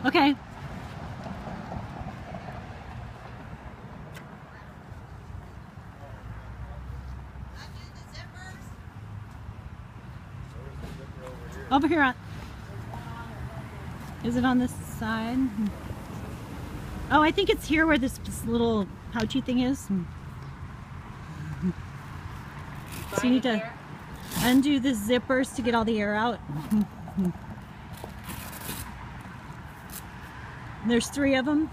Okay. Over here. Is it on this side? Oh, I think it's here where this little pouchy thing is. So you need to undo the zippers to get all the air out. There's 3 of them.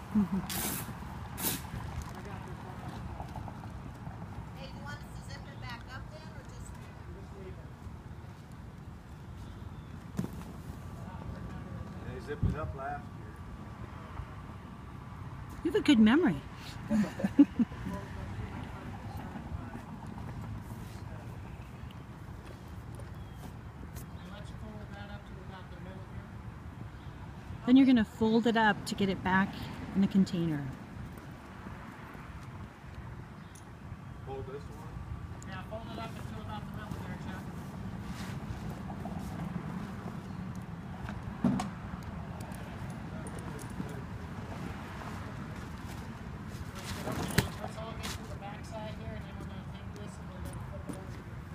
Hey, you want us to zip it back up then, or just leave it? They zipped it up last year. You have a good memory. Then you're going to fold it up to get it back in the container. Fold this one? Yeah, fold it up until about the middle there, Chuck. Let's all get to the back side here, and then we're going to take this and we're going to flip it over.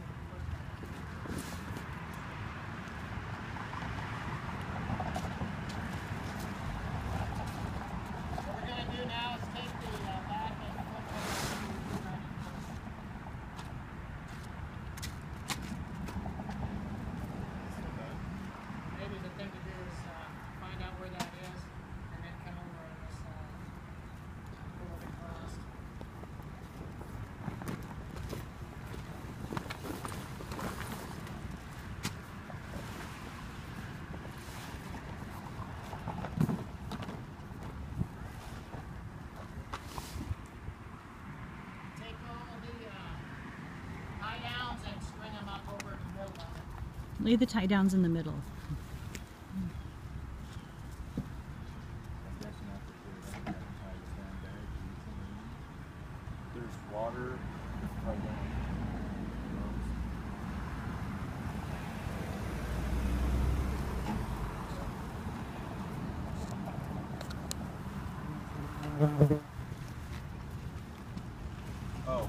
What we're going to do now is take the back and flip it over. Maybe the thing to do is find out where that is and then come over on this side. Pull it across. Take all the tie downs and string them up over the middle of it. Lay the tie downs in the middle. There's water right down. Oh.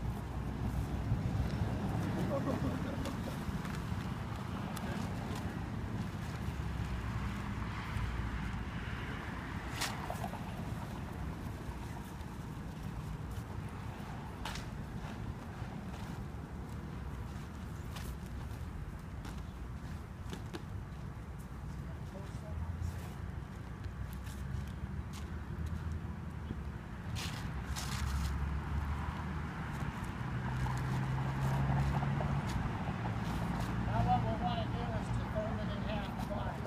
Now what we'll want to do is to fold it in half twice.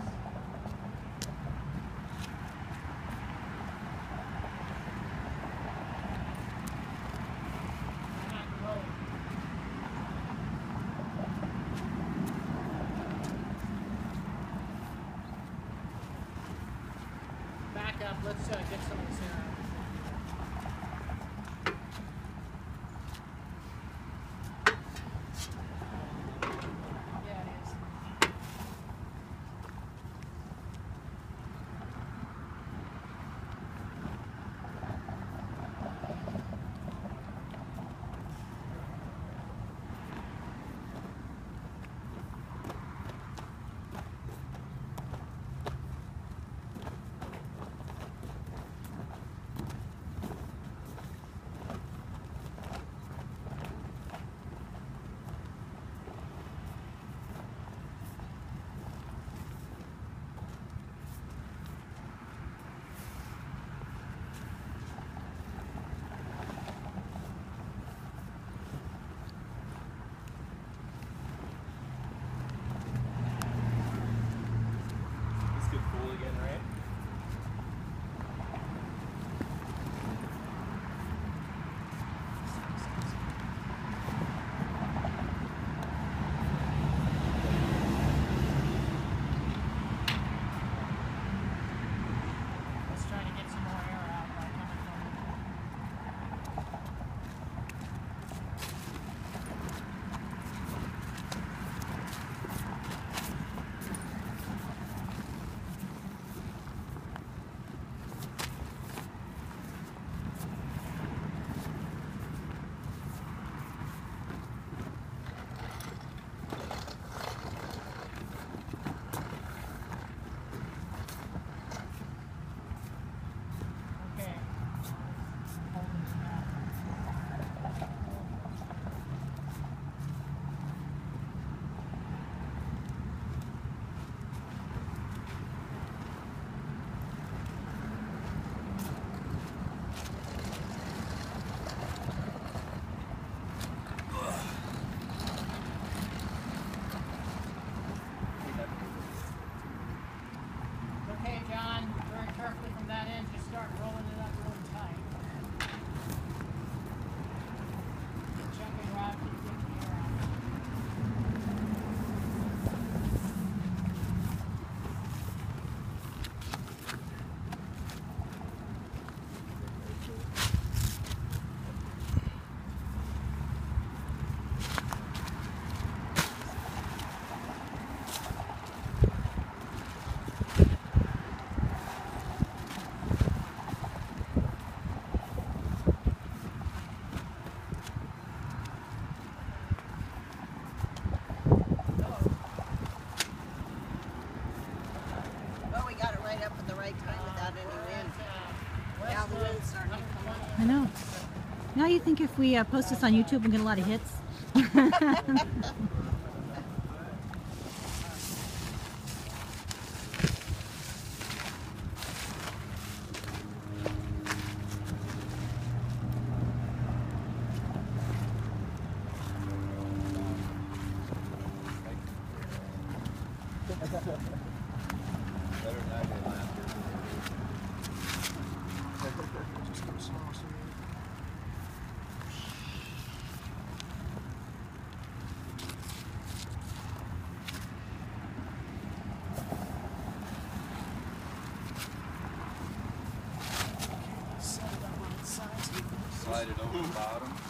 And not roll. Back up, let's get some of this air out. Yeah, it is. I know. Now you think if we post this on YouTube, we'll get a lot of hits? Better than I did last year. Slide it over the bottom.